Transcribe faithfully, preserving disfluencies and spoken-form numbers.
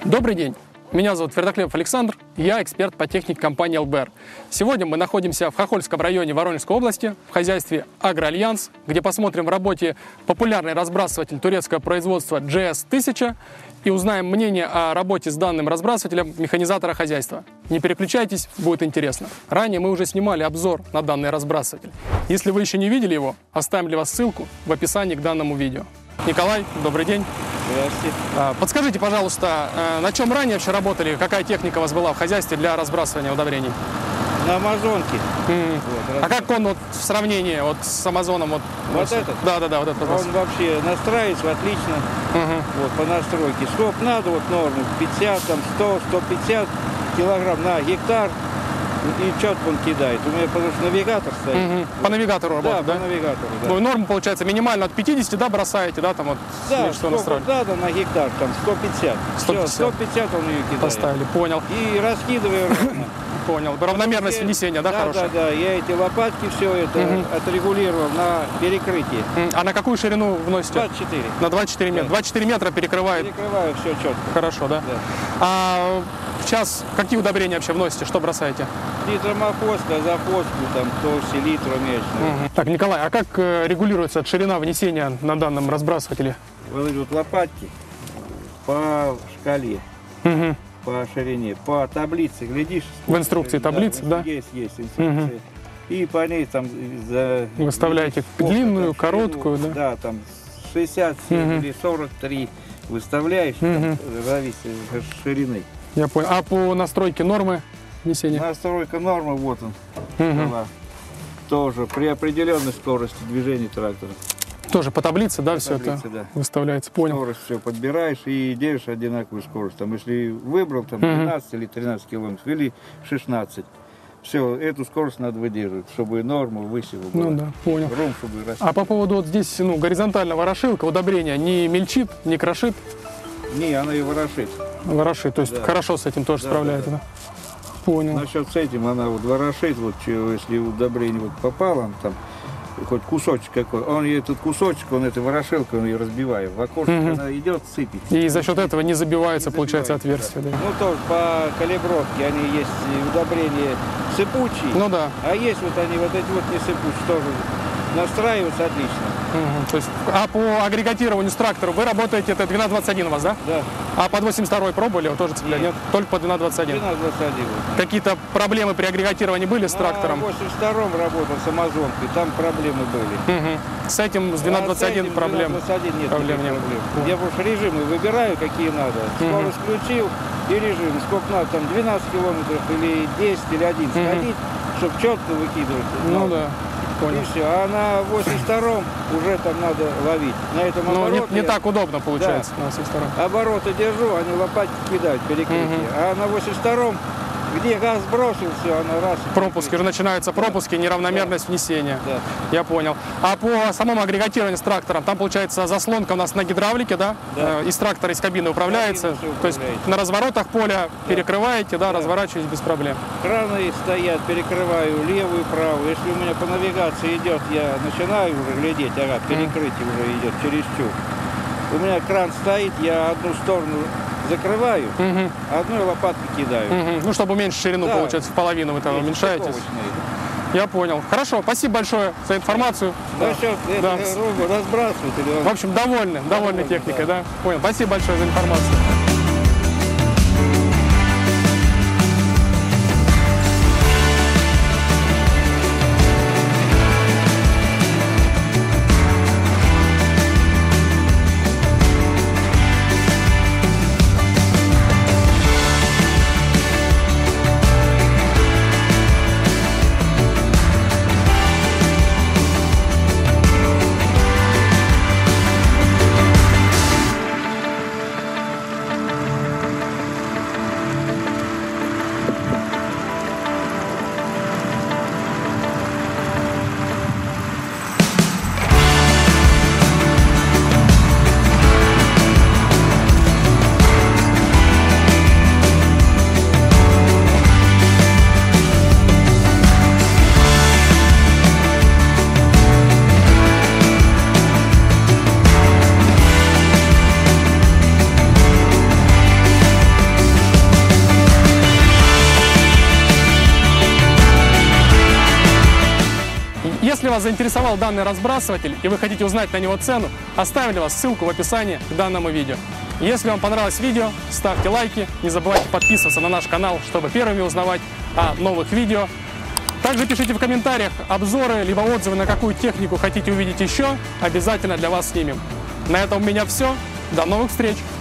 Добрый день, меня зовут Твердоклепов Александр, я эксперт по технике компании эл бэ эр. Сегодня мы находимся в Хохольском районе Воронежской области в хозяйстве «Агроальянс», где посмотрим в работе популярный разбрасыватель турецкого производства джей эс тысяча и узнаем мнение о работе с данным разбрасывателем механизатора хозяйства. Не переключайтесь, будет интересно. Ранее мы уже снимали обзор на данный разбрасыватель. Если вы еще не видели его, оставим для вас ссылку в описании к данному видео. Николай, добрый день. Здравствуйте. Подскажите, пожалуйста, на чем ранее вообще работали, какая техника у вас была в хозяйстве для разбрасывания удобрений? На Амазонке. Mm. Вот, а как он вот, в сравнении вот, с Амазоном? Вот, вот этот? Да, да, да, вот этот. Он вообще настраивается отлично. Uh-huh. Вот, по настройке. Сколько надо, вот норму, пятьдесят, там, сто, сто пятьдесят килограмм на гектар. И четко он кидает. У меня потому что навигатор стоит. Uh-huh. По навигатору работает, да? Да, по навигатору, да. Ну, норму получается минимально от пятидесяти, да, бросаете, да, там вот, да, что настроили? надо на гектар, там, сто пятьдесят. сто пятьдесят. Все, сто пятьдесят он ее кидает. Поставили, понял. И раскидываю ровно. Понял. Равномерность теперь, внесения, да, да, хорошая? Да, да, я эти лопатки, все это uh-huh. отрегулировал на перекрытие. Uh-huh. А на какую ширину вносите? двадцать четыре. На двадцать четыре метра. Да. двадцать четыре метра перекрывает? Перекрываю все четко. Хорошо, да? Да. А сейчас какие удобрения вообще вносите? Что бросаете? Литромофос, газофоску, там, то селитру месячную. Угу. Так, Николай, а как э, регулируется ширина внесения на данном разбрасывателе? Вот идут лопатки по шкале, Угу. по ширине, по таблице, глядишь. В инструкции таблицы, да? Есть, есть инструкция. Угу. И по ней там за... Выставляете сколько, длинную, там, короткую, ширину, да? Да, там шестьдесят семь Угу. или сорок три выставляешь, Угу. там, зависит от ширины. Я понял. А по настройке нормы внесения? Настройка нормы, вот он. Угу. Тоже при определенной скорости движения трактора. Тоже по таблице, да, По все таблице, это да. выставляется, понял. Скорость все подбираешь и держишь одинаковую скорость. Там, если выбрал там, двенадцать или тринадцать километров или шестнадцать, все, эту скорость надо выдерживать, чтобы норма выше была. Ну да, понял. Рум, чтобы расти. А по поводу вот здесь ну, горизонтальная ворошилка, удобрения не мельчит, не крошит? Не, она и ворошит. Ворошит, то есть Да. хорошо с этим тоже Да, справляется, да, да? Понял. Насчет с этим она вот ворошит, вот чё, если удобрение вот попало, он там хоть кусочек какой, он ей этот кусочек, он этой ворошилкой, он ее разбивает. В окошко Угу. она идет, сыпет. И за счет этого не забивается, Не получается, забивается, отверстие. Да. Ну, тоже по калибровке они есть удобрения сыпучие, Ну да. а есть вот они вот эти вот не сыпучие, тоже настраиваются отлично. Угу. То есть, а по агрегатированию с трактором вы работаете, это двенадцать двадцать один у вас, да? Да. А под восемьдесят второй пробовали, его тоже цеплять? Нет. Нет. Только по двенадцать двадцать один. двенадцать двадцать один. Какие-то проблемы при агрегатировании были с трактором? На восемьдесят втором работал с Амазонкой, там проблемы были. Угу. С этим, с двенадцать двадцать один а с этим проблем? двенадцать двадцать один нет проблем не проблем. было. Я просто режимы выбираю, какие надо. Скорость включил и режим. Сколько надо, там двенадцать километров или десять или одиннадцать Мгм. ходить, чтобы четко выкидывать. Ну надо. да, понял. И все. А на восемьдесят втором уже там надо ловить. На этом Ну, не, обороте не я так удобно получается на восемьдесят втором. обороты держу, они лопатки кидают, перекрытие. Мгм. А на восемьдесят втором, где газ бросил, все, она раз. и Пропуски, уже начинаются пропуски, неравномерность внесения. Да. Я понял. А по самому агрегатированию с трактором, там получается заслонка у нас на гидравлике, да? Да. Э, Из трактора, из кабины управляется. Кабина всё То есть управляется. на разворотах поля Да. перекрываете, да, Да. разворачиваетесь без проблем. Краны стоят, перекрываю левую и правую. Если у меня по навигации идет, я начинаю уже глядеть, ага, перекрытие уже идет чересчур. У меня кран стоит, я одну сторону закрываю, Мгм. а одной лопаткой кидаю. Мгм. Ну, чтобы уменьшить ширину, Да. получается, в половину вы там Есть уменьшаетесь. упаковочные. Я понял. Хорошо, спасибо большое за информацию. Насчет Да. этого рубу разбрасывателя, он В общем, довольны, довольны Довольны, техникой, да. да? Понял. Спасибо большое за информацию. вас заинтересовал данный разбрасыватель и вы хотите узнать на него цену, оставим для вас ссылку в описании к данному видео. Если вам понравилось видео, ставьте лайки, не забывайте подписываться на наш канал, чтобы первыми узнавать о новых видео. Также пишите в комментариях обзоры, либо отзывы, на какую технику хотите увидеть еще, обязательно для вас снимем. На этом у меня все, до новых встреч!